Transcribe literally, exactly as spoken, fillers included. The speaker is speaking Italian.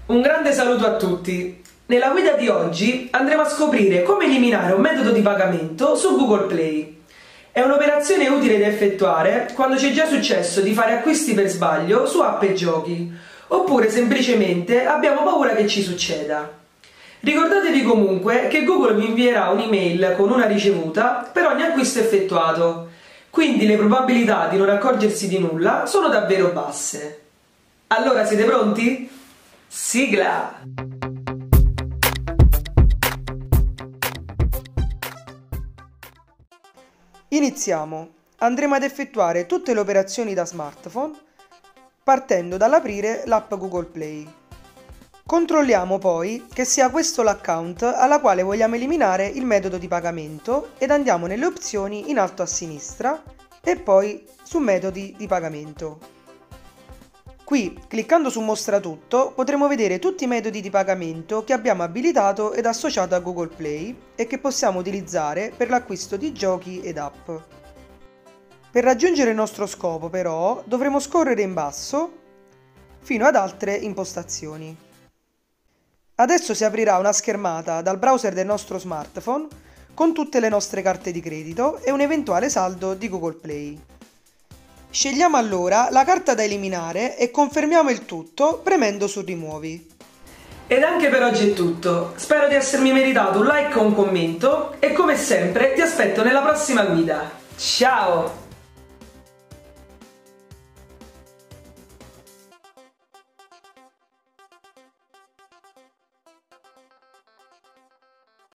Un grande saluto a tutti! Nella guida di oggi andremo a scoprire come eliminare un metodo di pagamento su Google Play. È un'operazione utile da effettuare quando ci è già successo di fare acquisti per sbaglio su app e giochi, oppure semplicemente abbiamo paura che ci succeda. Ricordatevi comunque che Google vi invierà un'email con una ricevuta per ogni acquisto effettuato, quindi le probabilità di non accorgersi di nulla sono davvero basse. Allora siete pronti? Sigla! Iniziamo. Andremo ad effettuare tutte le operazioni da smartphone partendo dall'aprire l'app Google Play. Controlliamo poi che sia questo l'account alla quale vogliamo eliminare il metodo di pagamento ed andiamo nelle opzioni in alto a sinistra e poi su metodi di pagamento. Qui, cliccando su Mostra tutto, potremo vedere tutti i metodi di pagamento che abbiamo abilitato ed associato a Google Play e che possiamo utilizzare per l'acquisto di giochi ed app. Per raggiungere il nostro scopo, però, dovremo scorrere in basso fino ad altre impostazioni. Adesso si aprirà una schermata dal browser del nostro smartphone con tutte le nostre carte di credito e un eventuale saldo di Google Play. Scegliamo allora la carta da eliminare e confermiamo il tutto premendo su Rimuovi. Ed anche per oggi è tutto. Spero di essermi meritato un like o un commento e come sempre ti aspetto nella prossima guida. Ciao!